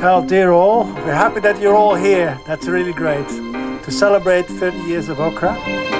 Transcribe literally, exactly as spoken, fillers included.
Well, dear all, we're happy that you're all here. That's really great. To celebrate thirty years of OKRA.